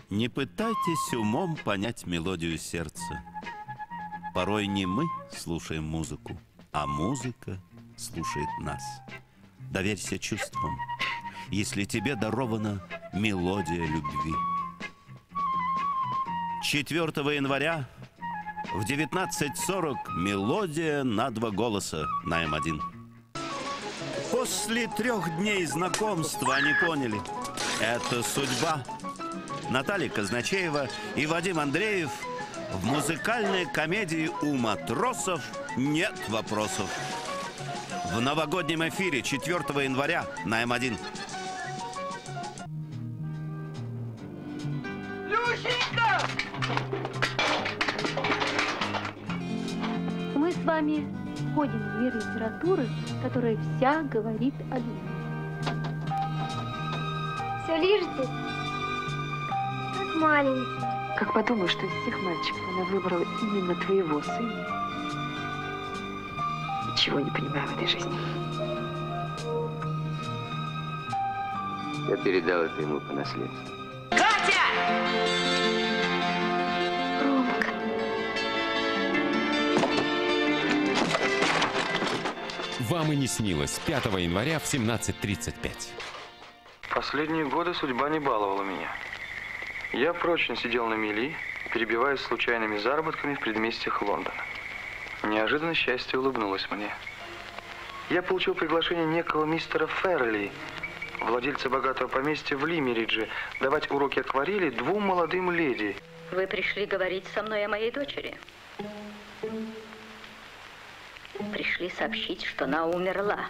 Не пытайтесь умом понять мелодию сердца. Порой не мы слушаем музыку, а музыка слушает нас. Доверься чувствам, если тебе дарована мелодия любви. 4 января в 19:40 мелодия на 2 голоса на М1. После 3 дней знакомства они поняли – это судьба. Наталья Казначеева и Вадим Андреев в музыкальной комедии «У матросов нет вопросов». В новогоднем эфире 4 января на М1. Люсенька! Мы с вами входим в мир литературы, которая вся говорит о любви. Все лижете? Как маленький. Как подумаешь, что из всех мальчиков она выбрала именно твоего сына. Ничего не понимаю в этой жизни. Я передал это ему по наследству. Катя! Ромка. Вам и не снилось. 5 января в 17:35. Последние годы судьба не баловала меня. Я прочно сидел на мели, перебиваясь случайными заработками в предместьях Лондона. Неожиданно счастье улыбнулось мне. Я получил приглашение некого мистера Ферли, владельца богатого поместья в Лимеридже, давать уроки акварели 2 молодым леди. Вы пришли говорить со мной о моей дочери. Пришли сообщить, что она умерла.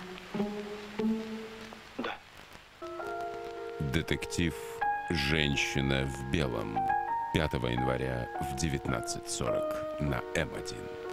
Да. Детектив «Женщина в белом». 5 января в 19:40 на М1.